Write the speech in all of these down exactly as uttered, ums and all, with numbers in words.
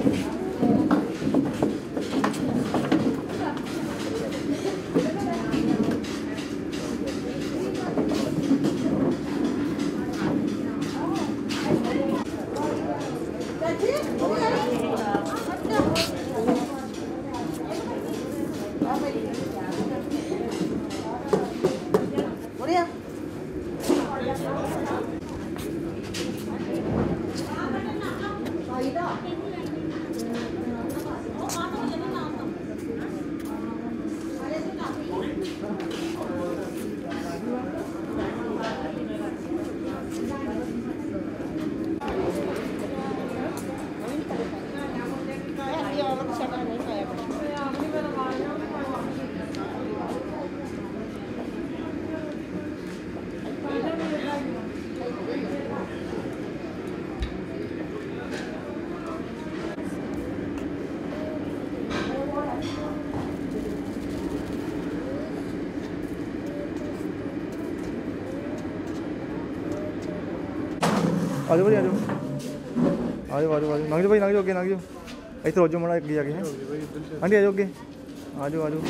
आ जाओ भाई आ जाओ आ जाओ आ जाओ आ जाओ लंघ जाओ भाई लंघ जाओ अगे लंघ जाओ इधर रोजो मड़ा अगे जाके हाँ जी आ जाओ अगे आ जाओ आ जाओ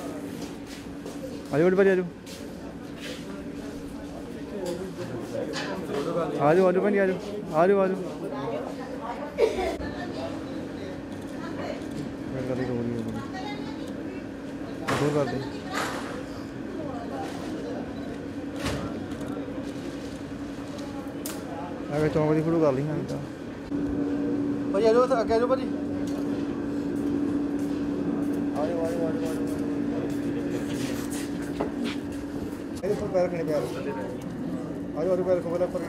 आ जाओ भाई आ जाओ आ जाओ आ जाओ भाई आ जाओ आ जाओ आ जाओ कर दे अगर चौंक की फोटो कर ली हाँ तो भाई आ जाओ अगे आ जाओ भाजी आ जाओ आ जाओ आ जाओ पैर रखने पैर आ जाओ आ जाओ पैर रखो पर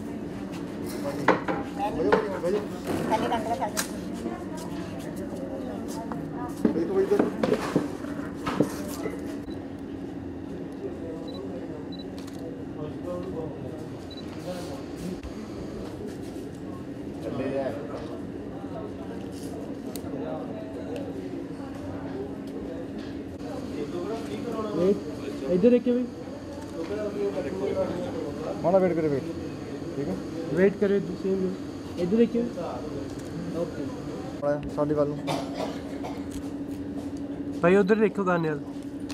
इधर देखिए भाई माना वेट करे वेट ठीक है वेट करे सेम इधर देखिए ओके साडी वाल भाई उधर देखो गाने वाल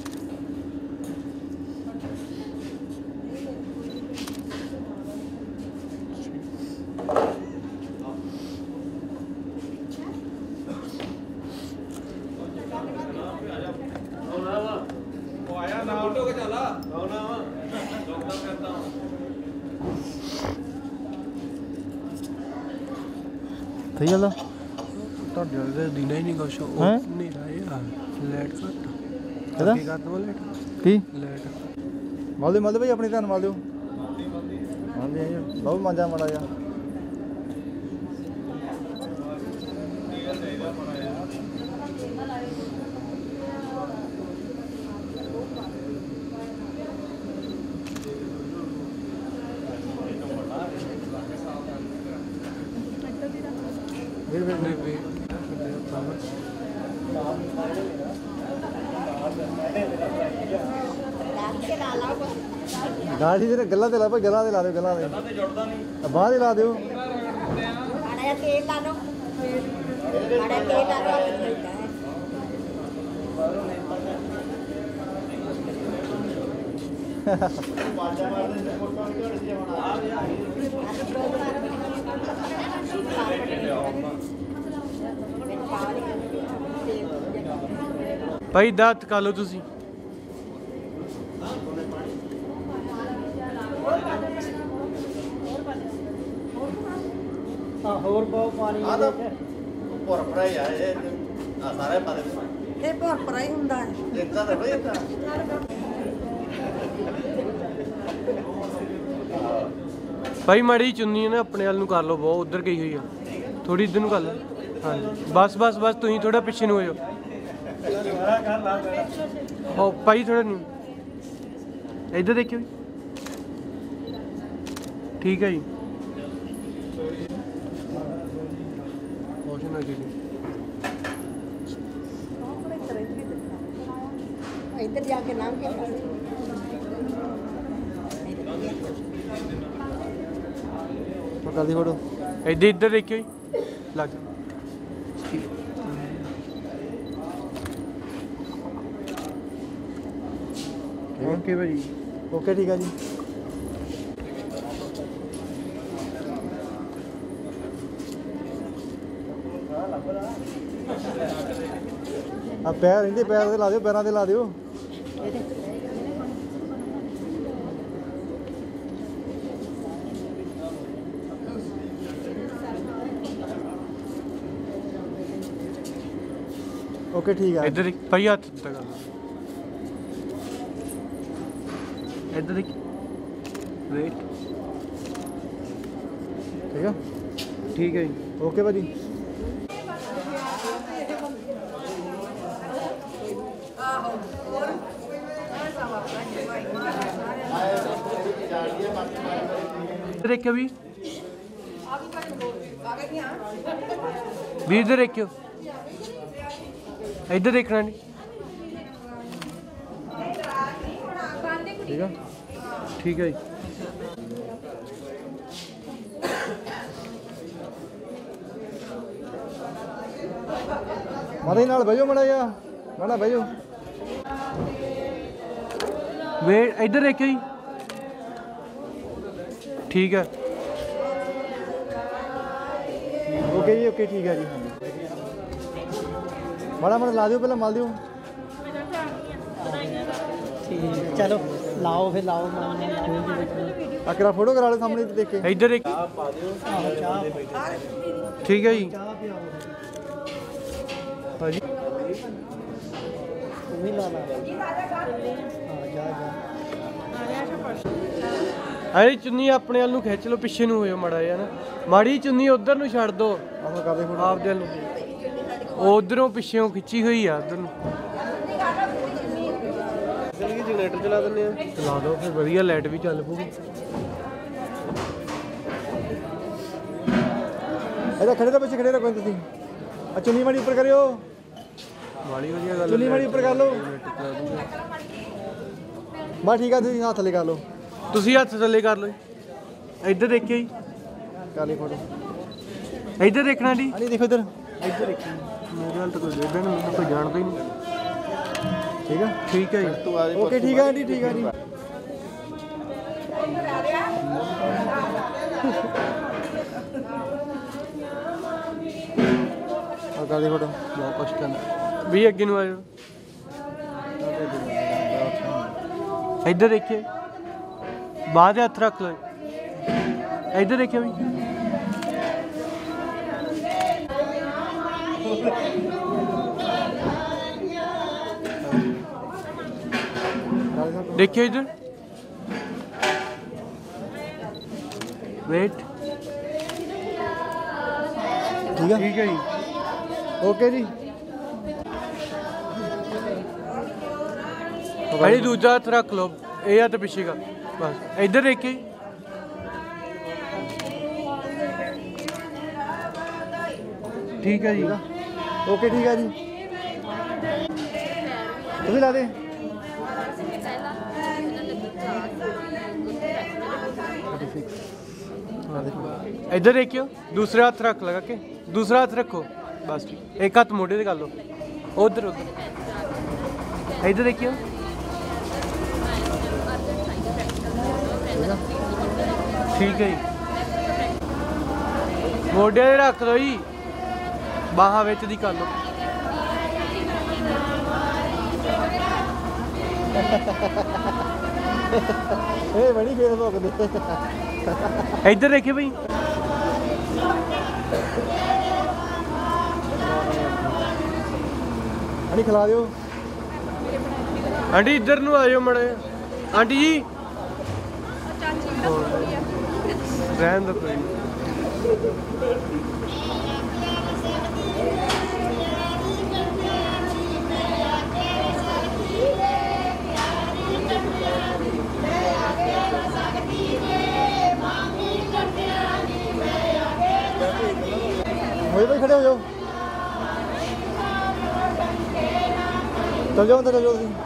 सही गल तो दिन ही नहीं कुछ नहीं रहा लाइट घट लाइट की लाइट माल दे माल दे भाई अपनी ध्यान माल दो हाँ जी बहुत मजा माड़ा जा गाड़ी से गल्ला ला भाई गल्ला ला दो गल्ला बाहर ही ला दो भाई दात खा लो तुसी ਹੋਰ ਬਹੁਤ ਪਾਣੀ ਆ ਤਾਂ ਭੁਰ ਭਰਾ ਹੀ ਆ ਇਹ ਆ ਸਾਰੇ ਪਾਦੇ ਇਹ ਭੁਰ ਭਰਾ ਹੀ ਹੁੰਦਾ ਹੈ ਇੱਦਾਂ ਤਾਂ ਬਈ ਇੱਦਾਂ ਭਾਈ ਮਾੜੀ ਚੁੰਨੀ ਨਾ ਆਪਣੇ ਵੱਲ ਨੂੰ ਕਰ ਲਓ ਬਹੁਤ ਉਧਰ ਗਈ ਹੋਈ ਆ ਥੋੜੀ ਇਧਰ ਨੂੰ ਕਰ ਲਓ ਹਾਂਜੀ ਬਸ ਬਸ ਬਸ ਤੁਸੀਂ ਥੋੜਾ ਪਿੱਛੇ ਨੂੰ ਹੋ ਜਾਓ ਹੋ ਭਾਈ ਥੋੜਾ ਨਹੀਂ ਇੱਧਰ ਦੇਖਿਓ ਠੀਕ ਹੈ ਜੀ इधर जाके नाम क्या कर दी फोटो इधर इधर देखियो लग ओके भाई ओके ठीक है जी। आ पैर इनके पैर से ला दियो, पैरों से ला दियो। ओके ठीक है। इधर भाई हाथ तक इधर देख वेट ठीक है ठीक है जी ओके भाजी। देखियो भी भी इधर देखियो इधर देखना नहीं ठीक है ठीक है जी माता जी नाल बजो मड़ा जा मड़ा बजो वे इधर देखियो जी ठीक है ओके जी ओके ठीक है जी। माड़ा माड़ा ला दियो, पहले मल दियो। चलो लाओ फिर लाओ अकरा फोटो करा लो सामने देख के। इधर देख ठीक है जी भाजी तुम्हें ला ला जा जा अरे चुन्नी अपने वाल नूं खिंच लो पिछे नूं होयो मड़ा जा ना माड़ी चुन्नी उधर नूं छड्ड दो आहो कर दे फोटो आप दे उधरों पिछों खिंची हुई है उधर नूं जनरेटर चला दें चला दो फिर वधिया लाइट भी चल पऊगी इधर खड़े रहो, पीछे खड़े रहो कोई तुसी। आ चुन्नी माड़ी ऊपर करियो, वाली वधिया गल चुन्नी माड़ी ऊपर कर लो। बस ठीक है, तुसी हाथ थले कर लो। ਤੁਸੀਂ ਹੱਥ ਥੱਲੇ ਕਰ ਲਓ ਜੀ ਇੱਧਰ ਦੇਖਿਓ ਜੀ कर ली फोटो। ਇੱਧਰ ਦੇਖਣਾ ਜੀ अरे देखो इधर ਇੱਧਰ ਦੇਖੀ ਮੇਰੇ ਹਾਲ ਤਾਂ ਕੋਈ ਦੇਖਦਾ ਨਹੀਂ ਮੈਨੂੰ ਕੋਈ ਜਾਣਦਾ ਹੀ ਨਹੀਂ ठीक है ਠੀਕ ਹੈ ਜੀ ओके ठीक है आंटी ठीक है जी। और कर दी फोटो। ਬਹੁਤ ਕੁਛ ਕਰਨਾ ਵੀ ਅੱਗੇ ਨੂੰ ਆਜੋ ਇੱਧਰ ਦੇਖਿਓ ਬਾਅਦ ਹੱਥ ਰੱਖ ਲਓ ਇੱਧਰ ਦੇਖਿਓ ਵੀ देखियो इधर वेट ठीक है ठीक है जी ओके जी। भाई दूजा हाथ रख लो ये हाथ पीछे का बस इधर देखिए ठीक है जी ओके ठीक है जी। तुम ला दे इधर देखियो दूसरा हाथ रख लगा के दूसरा हाथ रखो बस ठीक एक हाथ मोढ़े से कर लो उधर उधर इधर देखियो ठीक है जी मोढ़े से रख दो जी बाਹਾਂ ਵਿੱਚ ਦੀ कर लो ए बड़ी फेसबुक दे इधर देखिए भाई आंटी खिला दियो। आंटी इधर नु आयो मड़े आंटी जी रहन दो कोई भाई भाई खड़े हो जाओ चल जाओ अंदर चल जाओ तुम।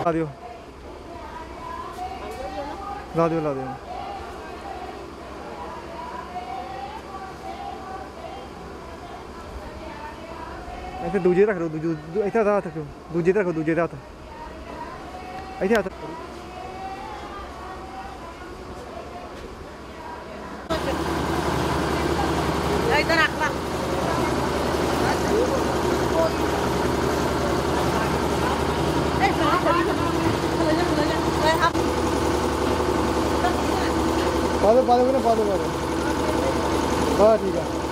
ला दियो ला दियो ला दियो ਇੱਥੇ ਦੂਜੇ ਰੱਖ ਲਓ ਦੂਜੇ ਇੱਥੇ ਹੱਥ ਰੱਖੋ ਦੂਜੇ ਤੇ ਰੱਖੋ ਦੂਜੇ ਦੇ ਹੱਥ ਇੱਥੇ ਹੱਥ इधर रख ला पा दो पा दो पा दो पा दो हाँ ठीक है